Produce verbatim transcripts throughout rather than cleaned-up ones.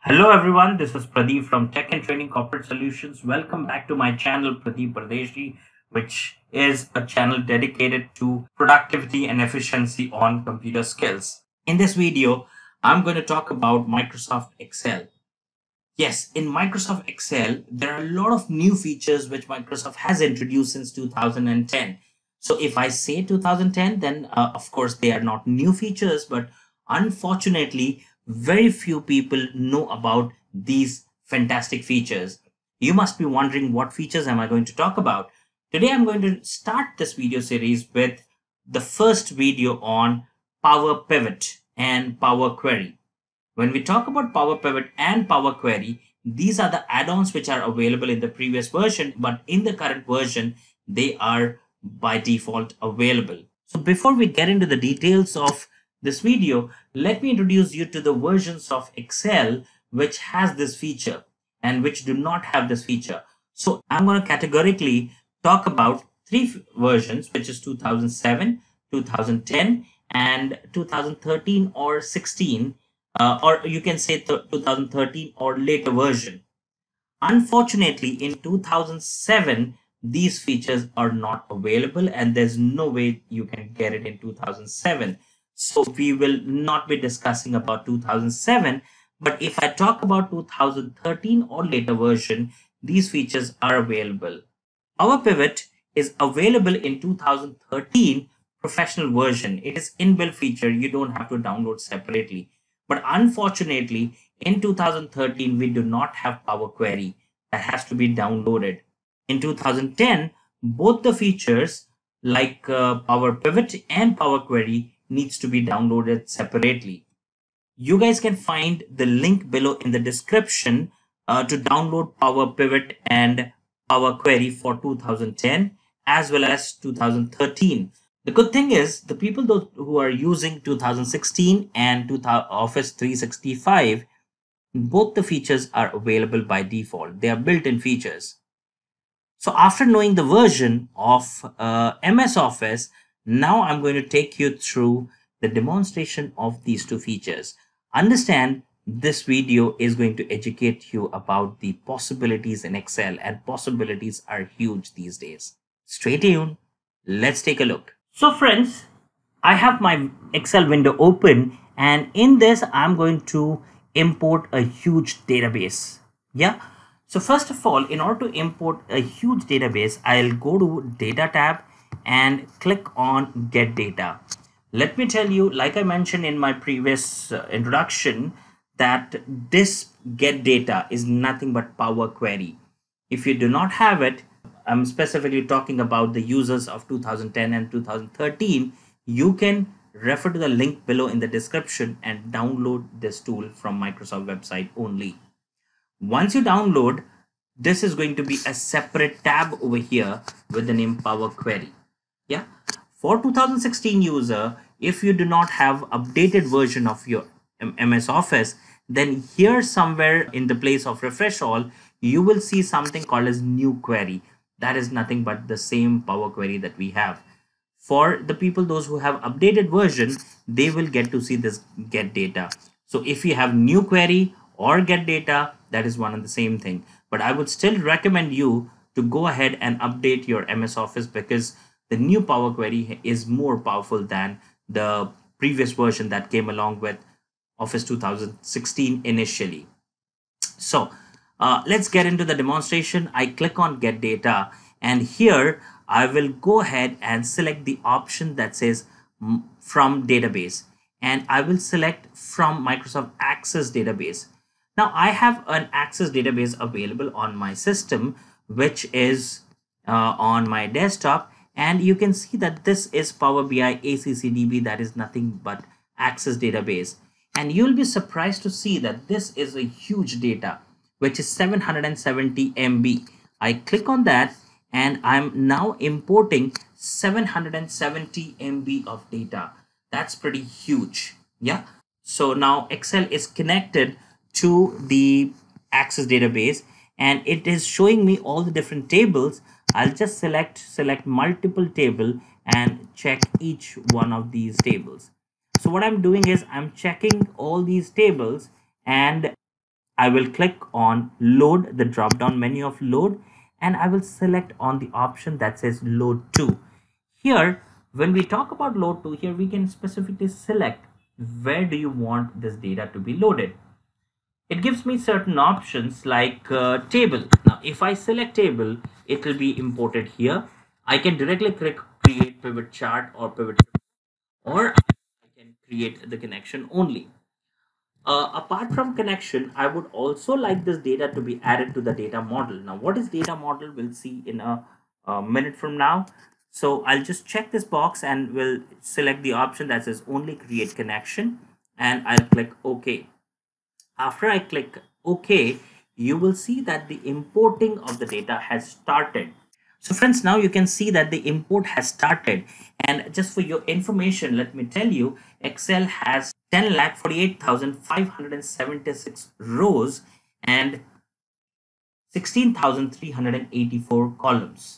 Hello everyone, this is Pradeep from Tech and Training Corporate Solutions. Welcome back to my channel Pradeep Pardeshi, which is a channel dedicated to productivity and efficiency on computer skills. In this video, I'm going to talk about Microsoft Excel. Yes, in Microsoft Excel, there are a lot of new features which Microsoft has introduced since two thousand ten. So if I say two thousand ten, then uh, of course they are not new features, but unfortunately, very few people know about these fantastic features. You must be wondering what features am I going to talk about. Today I'm going to start this video series with the first video on Power Pivot and Power Query. When we talk about Power Pivot and Power Query, these are the add-ons which are available in the previous version, but in the current version, they are by default available. So before we get into the details of this video, let me introduce you to the versions of Excel which has this feature and which do not have this feature. So I'm going to categorically talk about three versions, which is two thousand seven, two thousand ten, and two thousand thirteen or sixteen, uh, or you can say th- two thousand thirteen or later version. Unfortunately, in two thousand seven, these features are not available and there's no way you can get it in two thousand seven. So we will not be discussing about two thousand seven, but if I talk about two thousand thirteen or later version, these features are available. Power Pivot is available in two thousand thirteen professional version. It is inbuilt feature. You don't have to download separately. But unfortunately, in two thousand thirteen, we do not have Power Query that has to be downloaded. In two thousand ten, both the features like uh, Power Pivot and Power Query needs to be downloaded separately. You guys can find the link below in the description uh, to download Power Pivot and Power Query for two thousand ten as well as two thousand thirteen. The good thing is the people those who are using two thousand sixteen and two thousand Office three sixty-five, both the features are available by default. They are built-in features. So after knowing the version of uh, M S Office, now I'm going to take you through the demonstration of these two features. Understand, this video is going to educate you about the possibilities in Excel, and possibilities are huge these days. Stay tuned. Let's take a look. So friends, I have my Excel window open, and in this I'm going to import a huge database. Yeah. So first of all, in order to import a huge database, I'll go to Data tab and click on Get Data. Let me tell you, like I mentioned in my previous uh, introduction, that this Get Data is nothing but Power Query. If you do not have it, I'm specifically talking about the users of two thousand ten and two thousand thirteen, you can refer to the link below in the description and download this tool from Microsoft website only. Once you download, this is going to be a separate tab over here with the name Power Query. Yeah. For two thousand sixteen user, if you do not have updated version of your M S Office, then here somewhere in the place of refresh all, you will see something called as new query. That is nothing but the same Power Query that we have. For the people, those who have updated version, they will get to see this Get Data. So if you have new query or Get Data, that is one and the same thing. But I would still recommend you to go ahead and update your M S Office, because the new Power Query is more powerful than the previous version that came along with Office two thousand sixteen initially. So uh, let's get into the demonstration. I click on Get Data, and here I will go ahead and select the option that says From Database, and I will select from Microsoft Access Database. Now I have an Access database available on my system, which is uh, on my desktop, and you can see that this is Power B I A C C D B, that is nothing but Access database. And you'll be surprised to see that this is a huge data, which is seven hundred seventy M B. I click on that, and I'm now importing seven hundred seventy M B of data. That's pretty huge. Yeah. So now Excel is connected to the Access database, and it is showing me all the different tables. I'll just select select multiple table and check each one of these tables. So what I'm doing is I'm checking all these tables, and I will click on load, the drop down menu of load, and I will select on the option that says load to. Here, when we talk about load to, here we can specifically select where do you want this data to be loaded. It gives me certain options like uh, table. Now, if I select table, it will be imported here. I can directly click create pivot chart or pivot, or I can create the connection only. Uh, apart from connection, I would also like this data to be added to the data model. Now, what is data model? We'll see in a, a minute from now. So I'll just check this box and we'll select the option that says only create connection, and I'll click OK. After I click OK, you will see that the importing of the data has started. So friends, now you can see that the import has started. And just for your information, let me tell you, Excel has ten lakh forty-eight thousand five hundred seventy-six rows and sixteen thousand three hundred eighty-four columns.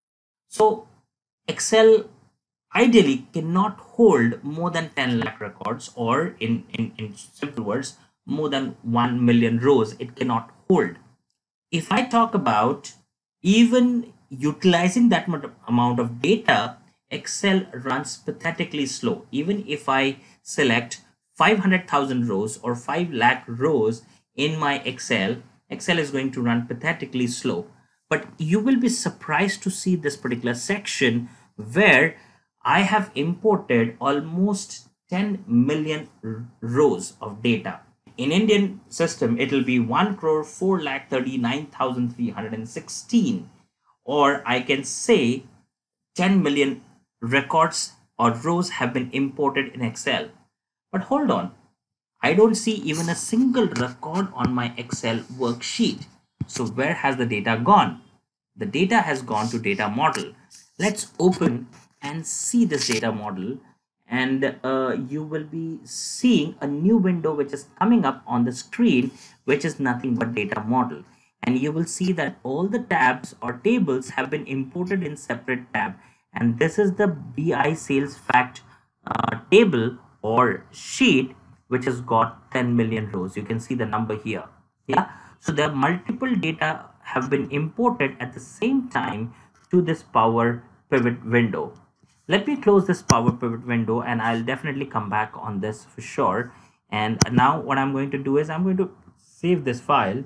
So Excel ideally cannot hold more than ten lakh records, or in, in, in simple words, more than one million rows it cannot hold. If I talk about even utilizing that amount of data, Excel runs pathetically slow. Even if I select five hundred thousand rows or five lakh rows in my Excel, Excel is going to run pathetically slow. But you will be surprised to see this particular section where I have imported almost ten million rows of data. In Indian system, it will be one crore four lakh thirty-nine thousand three hundred sixteen, or I can say ten million records or rows have been imported in Excel. But hold on, I don't see even a single record on my Excel worksheet. So where has the data gone? The data has gone to data model. Let's open and see this data model, and uh, you will be seeing a new window which is coming up on the screen, which is nothing but data model. And you will see that all the tabs or tables have been imported in separate tab, and this is the B I sales fact uh, table or sheet which has got ten million rows. You can see the number here. Yeah, so there are multiple data have been imported at the same time to this Power Pivot window. Let me close this Power Pivot window, and I'll definitely come back on this for sure. And now what I'm going to do is I'm going to save this file,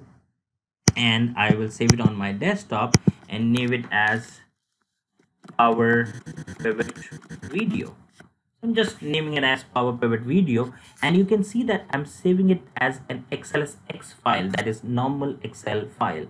and I will save it on my desktop and name it as Power Pivot Video. I'm just naming it as Power Pivot Video, and you can see that I'm saving it as an X L S X file, that is normal Excel file.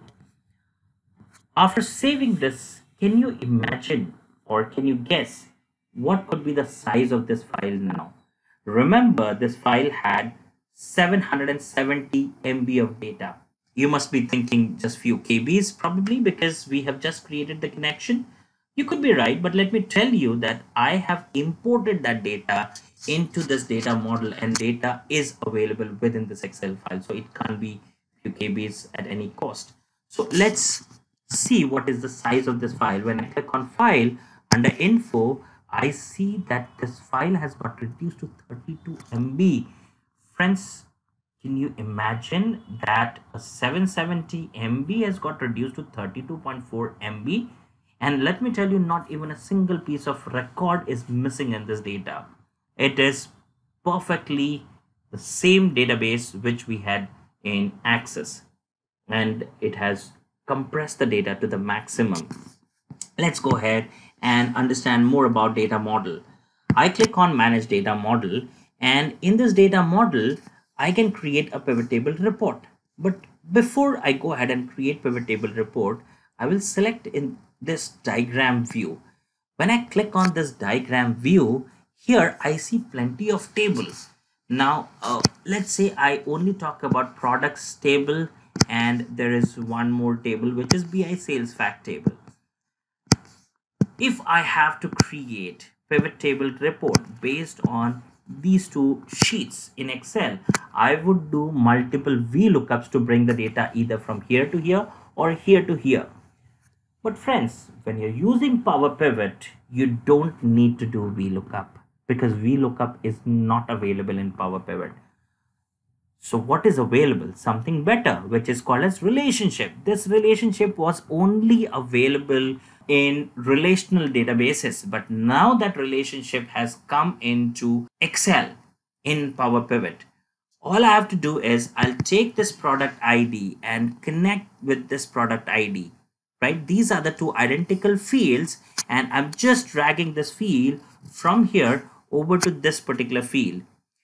After saving this, can you imagine or can you guess what could be the size of this file now? Remember, this file had seven hundred seventy M B of data. You must be thinking just few K Bs probably because we have just created the connection. You could be right, but let me tell you that I have imported that data into this data model, and data is available within this Excel file. So it can't be few K Bs at any cost. So let's see what is the size of this file. When I click on file under info, I see that this file has got reduced to thirty-two M B. Friends, can you imagine that a seven hundred seventy M B has got reduced to thirty-two point four M B? And let me tell you, not even a single piece of record is missing in this data. It is perfectly the same database which we had in Access, and it has compressed the data to the maximum. Let's go ahead and understand more about data model. I click on manage data model, and in this data model I can create a pivot table report. But before I go ahead and create pivot table report, I will select in this diagram view. When I click on this diagram view, here I see plenty of tables. Now uh, let's say I only talk about products table, and there is one more table which is B I sales fact table. If I have to create pivot table report based on these two sheets in Excel, I would do multiple VLOOKUPs to bring the data either from here to here or here to here. But friends, when you're using Power Pivot, you don't need to do VLOOKUP because VLOOKUP is not available in Power Pivot. So what is available? Something better, which is called as relationship. This relationship was only available in relational databases, but now that relationship has come into Excel in Power Pivot. All I have to do is I'll take this product I D and connect with this product I D, right? These are the two identical fields, and I'm just dragging this field from here over to this particular field.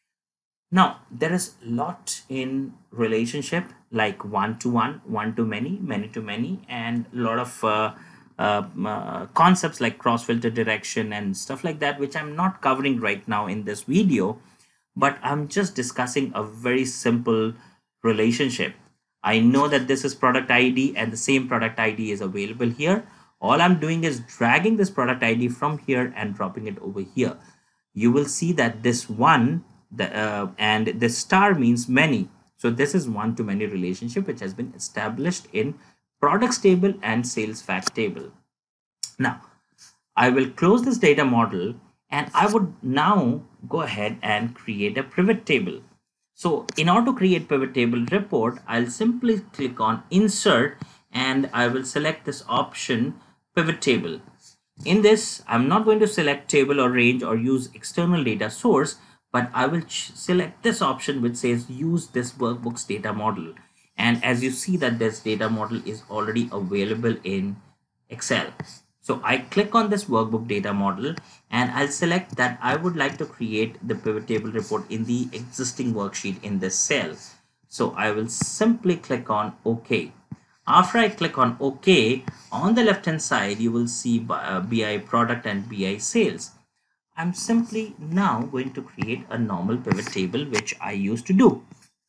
Now, there is a lot in relationship like one to one, one to many, many to many, and a lot of uh, uh, uh, concepts like cross filter direction and stuff like that, which I'm not covering right now in this video, but I'm just discussing a very simple relationship. I know that this is product I D and the same product I D is available here. All I'm doing is dragging this product I D from here and dropping it over here. You will see that this one the, uh, and this star means many. So this is one to many relationship which has been established in products table and sales fact table. Now, I will close this data model and I would now go ahead and create a pivot table. So in order to create pivot table report, I'll simply click on insert and I will select this option pivot table. In this, I'm not going to select table or range or use external data source, but I will select this option which says use this workbook's data model. And as you see that this data model is already available in Excel. So I click on this workbook data model and I'll select that I would like to create the pivot table report in the existing worksheet in this cell. So I will simply click on OK. After I click on OK, on the left hand side, you will see B I product and B I sales. I'm simply now going to create a normal pivot table, which I used to do.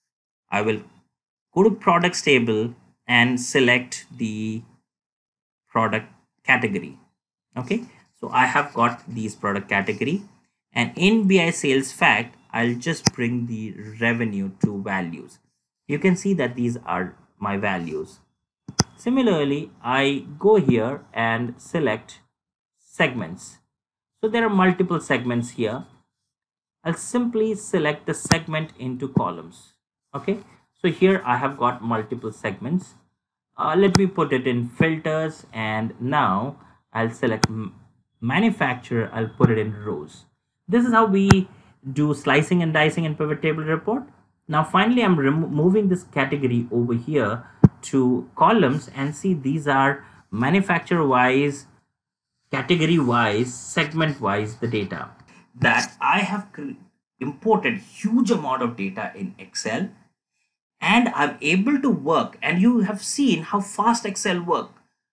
I will go to products table and select the product category. Okay, so I have got these product category, and in B I sales fact, I'll just bring the revenue to values. You can see that these are my values. Similarly, I go here and select segments. So there are multiple segments here. I'll simply select the segment into columns. Okay, so here I have got multiple segments. Uh, let me put it in filters, and now I'll select manufacturer. I'll put it in rows. This is how we do slicing and dicing in pivot table report. Now finally, I'm removing this category over here to columns, and see these are manufacturer wise, category wise, segment wise the data that I have imported huge amount of data in Excel, and I'm able to work, and you have seen how fast Excel work.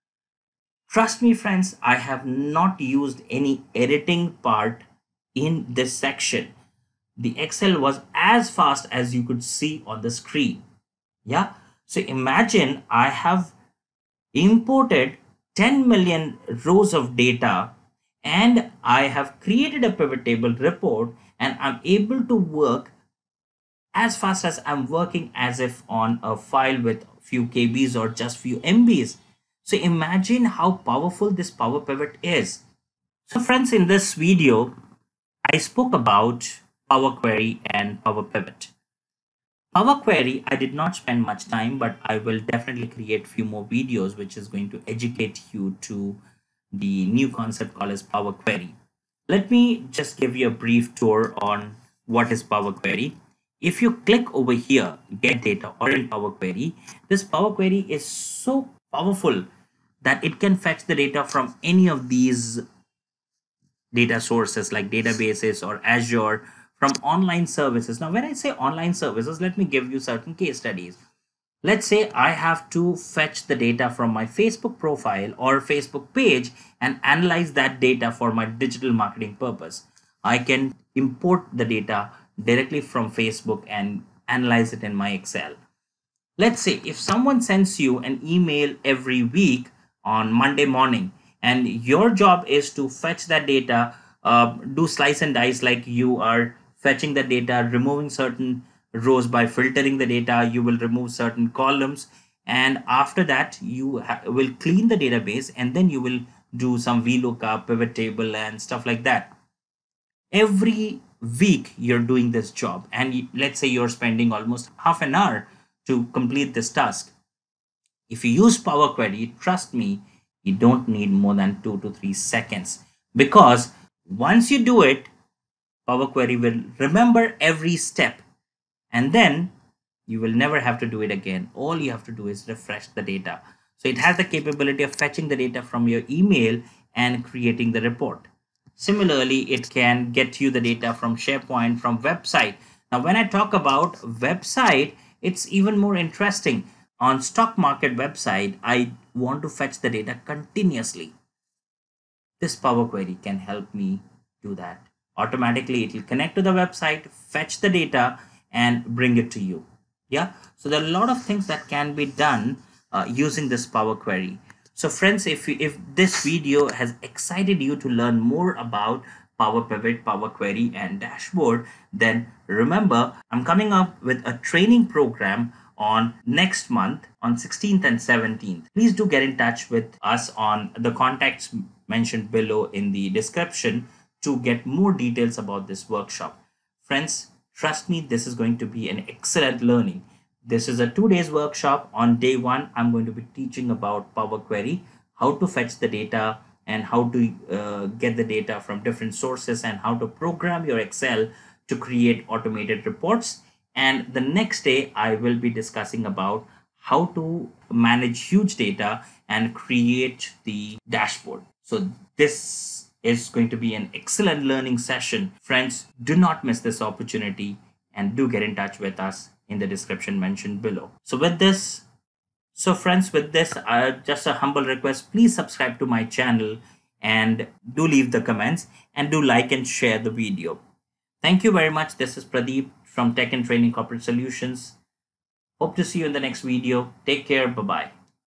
Trust me friends, I have not used any editing part in this section. The Excel was as fast as you could see on the screen. Yeah, so imagine I have imported ten million rows of data, and I have created a pivot table report, and I'm able to work as fast as I'm working as if on a file with few K Bs or just few M Bs. So imagine how powerful this Power Pivot is. So friends, in this video, I spoke about Power Query and Power Pivot. Power Query, I did not spend much time, but I will definitely create few more videos which is going to educate you to the new concept called as Power Query. Let me just give you a brief tour on what is Power Query. If you click over here, get data or in Power Query, this Power Query is so powerful that it can fetch the data from any of these data sources like databases or Azure, from online services. Now, when I say online services, let me give you certain case studies. Let's say I have to fetch the data from my Facebook profile or Facebook page and analyze that data for my digital marketing purpose. I can import the data directly from Facebook and analyze it in my Excel. Let's say if someone sends you an email every week on Monday morning, and your job is to fetch that data, uh, do slice and dice, like you are fetching the data, removing certain rows by filtering the data, you will remove certain columns, and after that you will clean the database, and then you will do some VLOOKUP, pivot table and stuff like that. Every week you're doing this job, and you, let's say you're spending almost half an hour to complete this task. If you use Power Query, trust me, you don't need more than two to three seconds, because once you do it, Power Query will remember every step, and then you will never have to do it again. All you have to do is refresh the data. So it has the capability of fetching the data from your email and creating the report. Similarly, it can get you the data from SharePoint, from website. Now, when I talk about website, it's even more interesting. On stock market website, I want to fetch the data continuously. This Power Query can help me do that. Automatically, it will connect to the website, fetch the data, and bring it to you. Yeah, so there are a lot of things that can be done uh, using this Power Query. So friends, if you, if this video has excited you to learn more about Power Pivot, Power Query, and dashboard, then remember, I'm coming up with a training program on next month on sixteenth and seventeenth. Please do get in touch with us on the contacts mentioned below in the description to get more details about this workshop. Friends, trust me, this is going to be an excellent learning. This is a two days workshop. On day one, I'm going to be teaching about Power Query, how to fetch the data and how to uh, get the data from different sources, and how to program your Excel to create automated reports. And the next day, I will be discussing about how to manage huge data and create the dashboard. So this is going to be an excellent learning session. Friends, do not miss this opportunity and do get in touch with us in the description mentioned below. So with this, so friends, with this, uh, just a humble request, please subscribe to my channel and do leave the comments and do like and share the video. Thank you very much. This is Pradeep from Tech and Training Corporate Solutions. Hope to see you in the next video. Take care. Bye-bye.